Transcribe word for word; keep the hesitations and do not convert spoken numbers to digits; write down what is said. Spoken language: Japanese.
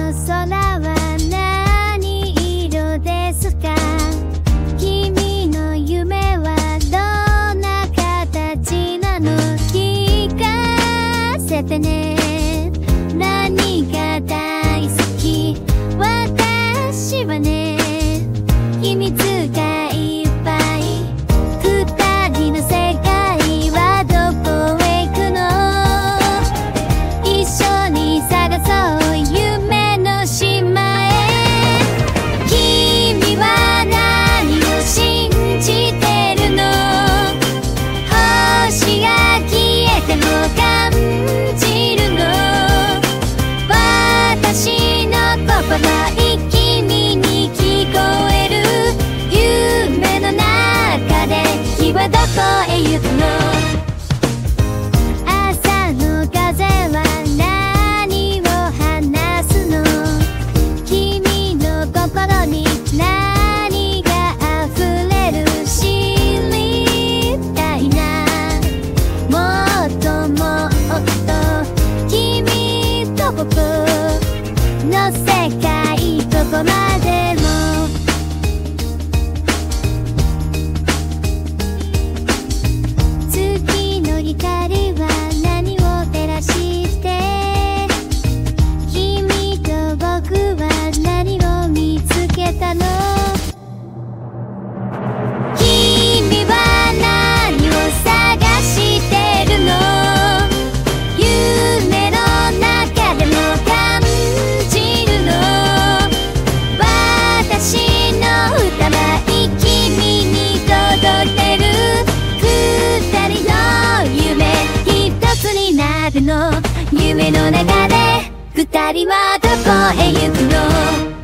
空は何色ですか？君の夢はどんな形なの？聞かせてね。何が大好き？私はね、秘密がいっぱい。二人の世界はどこへ行くの？一緒に探そう夢の島へ。君は何を信じてるの？星が消えても感じるの？私の心君に聞こえる。夢の中で君はどこへ行くの？朝の風は何を話すの？君の心に何が溢れる？知りたいな。もっともっと君と僕の世界どこまでも。月の光は何を照らして？君と僕は何を見つけたの？君は何を探してるの？夢の中でも感じるの？私の歌は君に届いてる。二人の夢一つになるの？夢の中で二人はどこへ行くの？